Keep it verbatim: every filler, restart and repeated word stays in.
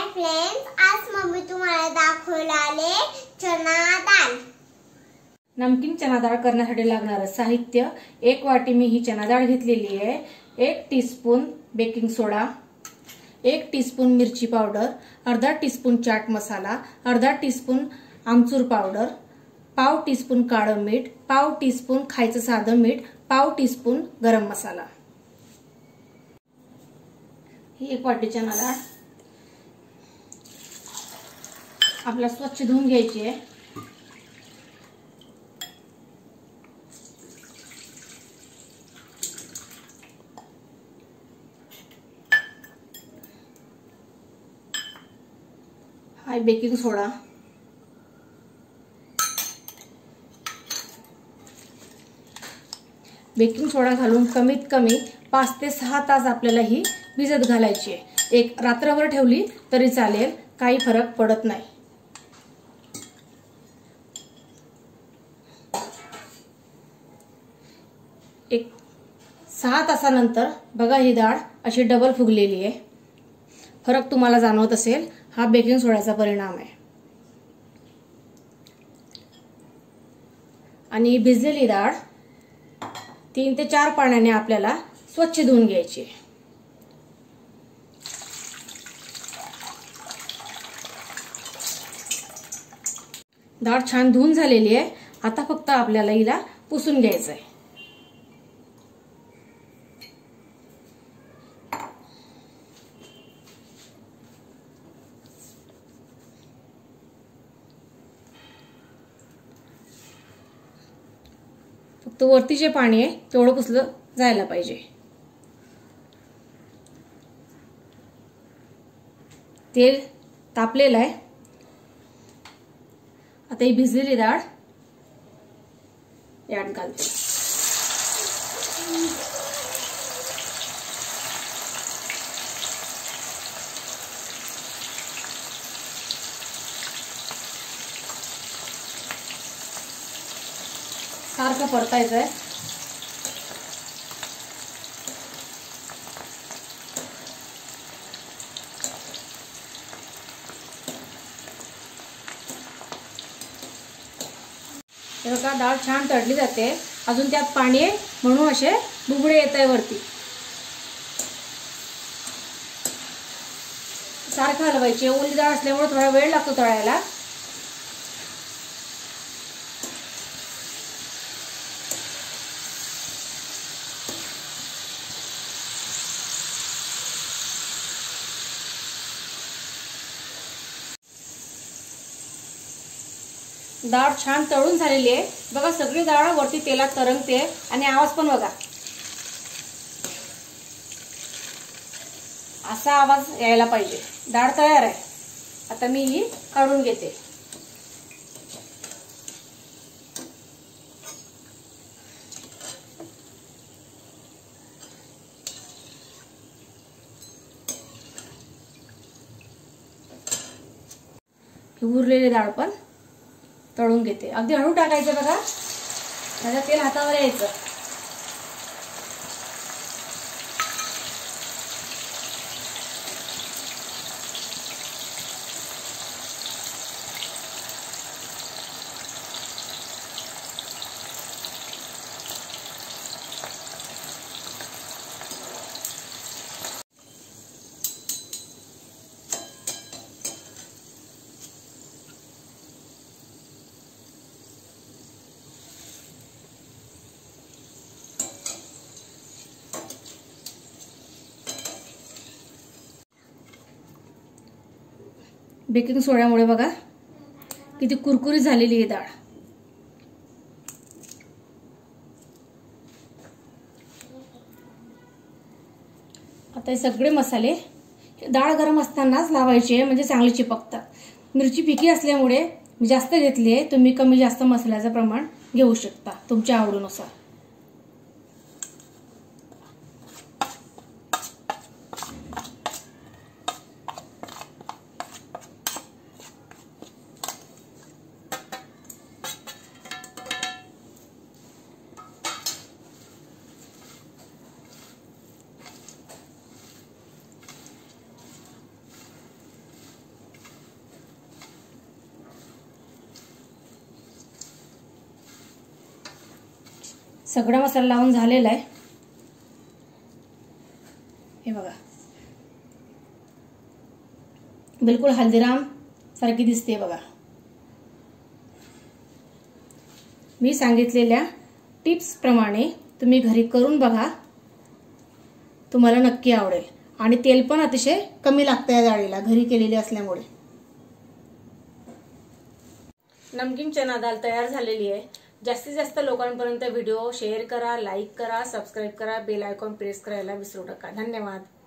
Friends, आज mummy तुम्हाला दाखवायला आले चना डाळ। नमकीन चना डाळ करण्यासाठी लागणारे साहित्य, एक वाटी मी ही चना डाळ घेतलेली आहे, एक टीस्पून बेकिंग सोडा, एक टीस्पून मिरची पावडर, अर्धा टीस्पून चाट मसाला, अर्धा टीस्पून आमचूर पावडर, पाव टीस्पून काळं मीठ, पाव टीस्पून खायचं साधं मीठ, पाव टीस्पून गरम मसाला। ही एक वाटी चना डाळ आपल्याला स्वच्छ धुवून घ्यायची आहे। हा बेकिंग सोडा, बेकिंग सोडा घालून कमीत कमी पाच ते सहा तास आपल्याला ही भिजत घालायची आहे। एक रात्रभर ठेवली तरी चालेल, काही फरक पडत नाही। एक सहा तासानंतर बघा ही डाळ अशी डबल फुगलेली आहे। फरक तुम्हाला जाणवत असेल, हा बेकिंग सोड्याचा परिणाम आहे। आणि भिजलेली डाळ तीन ते चार पाण्याने आपल्याला स्वच्छ धुवून घ्यायची आहे। डाळ छान धुवून झालेली आहे, आता फक्त आपल्याला हिला पुसून घ्यायचं आहे। फक्त वरती जे पाणी आहे तेवढं पुसलं जायला पाहिजे। तेल तापलेलं आहे, आता ही भिजलेली डाळ यात घालते। सारखं परतायचं आहे। बघा डाळ छान तळली जाते, अजून त्यात पाणी आहे म्हणून असे बुबुळे येत आहे वरती। सारखं हलवायचे, ओली डाळ असल्यामुळे थोडा वेळ लागतो तळायला। डाळ छान तळून झालेली आहे, बघा सगळी डाळ वरती तेलात तरंगते आणि आवाज पण बघा, असा आवाज यायला पाहिजे। डाळ तयार आहे, आता मी ही काढून घेते। उरलेली डाळ पण तळून घेते, अगदी हळू टाकायचं बघा, त्याचं तेल हातावर यायचं। बेकिंग सोड्यामुळे बघा किती कुरकुरीत झालेली आहे डाळ। आता हे सगळे मसाले डाळ गरम असतानाच लावायचे, म्हणजे चांगले चिपकतात। मिरची फिकी असल्यामुळे मी जास्त घेतली आहे, तुम्ही कमी जास्त मसाल्याचं प्रमाण घेऊ शकता तुमच्या आवडीनुसार। सगळा मसाला लावून झालेला आहे. हे बघा, बिलकुल हल्दीराम सारखी दिसते बघा. मी सांगितलेल्या टिप्स प्रमाणे तुम्ही घरी करून बघा, तुम्हाला नक्की आवडेल. आणि तेल पण अतिशय कमी लागतं या डाळीला, घरी केलेली असल्यामुळे. नमकीन चना दाल तयार झालेली आहे. जास्तीत जास्त लोकांपर्यंत व्हिडिओ शेअर करा, लाईक करा, सबस्क्राईब करा, बेल आयकॉन प्रेस करायला विसरू नका. धन्यवाद.